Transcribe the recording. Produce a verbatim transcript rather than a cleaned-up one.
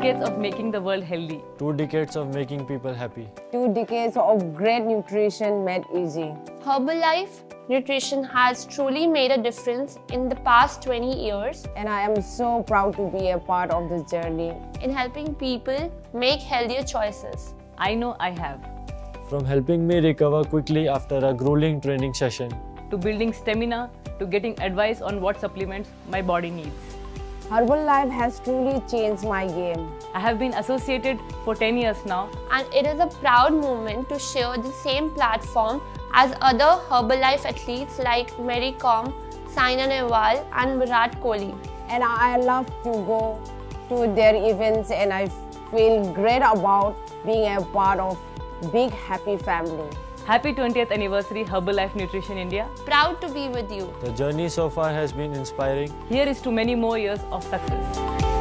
decades of making the world healthy. Two decades of making people happy. Two decades of great nutrition made easy. Herbalife Nutrition has truly made a difference in the past twenty years. And I am so proud to be a part of this journey. In helping people make healthier choices. I know I have. From helping me recover quickly after a grueling training session, to building stamina, to getting advice on what supplements my body needs. Herbalife has truly changed my game. I have been associated for ten years now. And it is a proud moment to share the same platform as other Herbalife athletes like Mary Kom, Saina Nehwal and Virat Kohli. And I love to go to their events and I feel great about being a part of big happy family. Happy twentieth anniversary Herbalife Nutrition India. Proud to be with you. the journey so far has been inspiring. Here is to many more years of success.